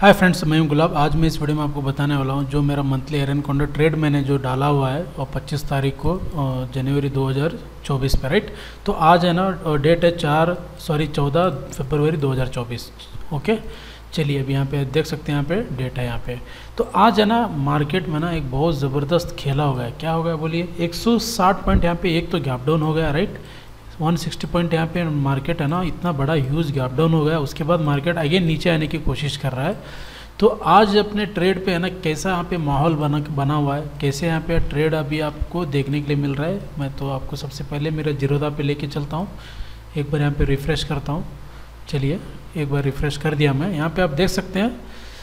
Hi friends, मैं हूं गुलाब। आज मैं इस वीडियो में आपको बताने वाला हूं जो मेरा मंथली एरन कॉन्डर ट्रेड मैंने जो डाला हुआ है और 25 तारीख को जनवरी 2024 पे, राइट। तो आज है ना, डेट है 14 फरवरी 2024। ओके, चलिए अभी यहाँ पे देख सकते हैं, यहाँ पे डेट है यहाँ पे। तो आज है ना, मार्केट में ना एक बहुत ज़बरदस्त खेला हो गया है। क्या हो गया बोलिए? 160 पॉइंट यहाँ पे एक तो गैप डाउन हो गया, राइट। 160 पॉइंट यहाँ पे मार्केट है ना, इतना बड़ा ह्यूज गैप डाउन हो गया। उसके बाद मार्केट अगेन नीचे आने की कोशिश कर रहा है। तो आज अपने ट्रेड पे है ना, कैसा यहाँ पे माहौल बना हुआ है, कैसे यहाँ पे ट्रेड अभी आपको देखने के लिए मिल रहा है। मैं तो आपको सबसे पहले मेरा जीरोधा पे लेके चलता हूँ, एक बार यहाँ पे रिफ़्रेश करता हूँ। चलिए एक बार रिफ़्रेश कर दिया मैं। यहाँ पे आप देख सकते हैं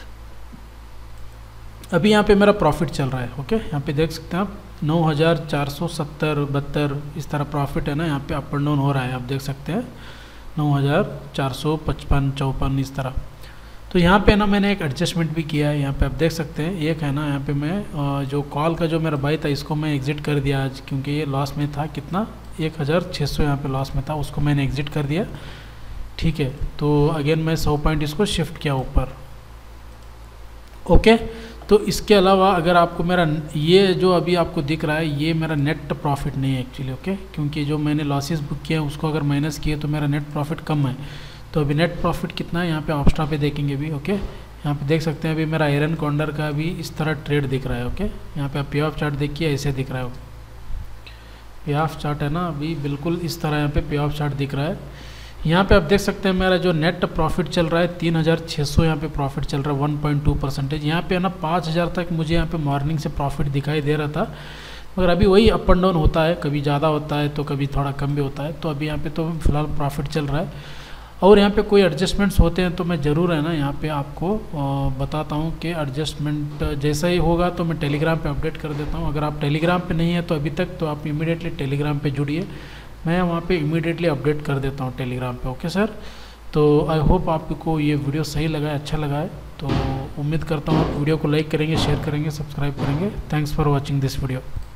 अभी यहाँ पे मेरा प्रॉफिट चल रहा है। ओके, यहाँ पे देख सकते हैं आप 9470-72 इस तरह प्रॉफिट है ना, यहाँ पे अप एंड डाउन हो रहा है। आप देख सकते हैं 9455-54 इस तरह। तो यहाँ पे ना मैंने एक एडजस्टमेंट भी किया है। यहाँ पे आप देख सकते हैं, एक है ना यहाँ पे मैं जो कॉल का जो मेरा बाई था, इसको मैं एग्ज़िट कर दिया आज, क्योंकि ये लॉस में था। कितना? 1600 यहाँ पे लॉस में था, उसको मैंने एग्ज़िट कर दिया। ठीक है, तो अगेन मैं 100 पॉइंट इसको शिफ्ट किया ऊपर। ओके, तो इसके अलावा अगर आपको मेरा ये जो अभी आपको दिख रहा है, ये मेरा नेट प्रॉफिट नहीं है एक्चुअली। ओके, क्योंकि जो मैंने लॉसेस बुक किया है उसको अगर माइनस किए तो मेरा नेट प्रॉफिट कम है। तो अभी नेट प्रॉफिट कितना है यहाँ पे ऑप्स्ट्रा पे देखेंगे भी। ओके, यहाँ पे देख सकते हैं अभी मेरा एरन कॉन्डर का भी इस तरह ट्रेड दिख रहा है। ओके, यहाँ पे आप पे ऑफ चार्ट देखिए, ऐसे दिख रहा है। पे ऑफ चार्ट है ना, अभी बिल्कुल इस तरह यहाँ पे पे ऑफ चार्ट दिख रहा है। यहाँ पे आप देख सकते हैं मेरा जो नेट प्रॉफिट चल रहा है 3600 यहाँ पे प्रॉफिट चल रहा है, 1.2%। यहाँ पे है ना 5000 तक मुझे यहाँ पे मॉर्निंग से प्रॉफिट दिखाई दे रहा था, मगर अभी वही अप एंड डाउन होता है, कभी ज़्यादा होता है तो कभी थोड़ा कम भी होता है। तो अभी यहाँ पे तो फिलहाल प्रॉफिट चल रहा है। और यहाँ पे कोई एडजस्टमेंट्स होते हैं तो मैं ज़रूर है ना यहाँ पे आपको बताता हूँ कि एडजस्टमेंट जैसा ही होगा तो मैं टेलीग्राम पे अपडेट कर देता हूँ। अगर आप टेलीग्राम पे नहीं है तो अभी तक, तो आप इमीडिएटली टेलीग्राम पे जुड़िए, मैं वहाँ पे इमीडिएटली अपडेट कर देता हूँ टेलीग्राम पे। ओके सर, तो आई होप आपको ये वीडियो सही लगा है, अच्छा लगा है। तो उम्मीद करता हूँ आप वीडियो को लाइक करेंगे, शेयर करेंगे, सब्सक्राइब करेंगे। Thanks for watching this video.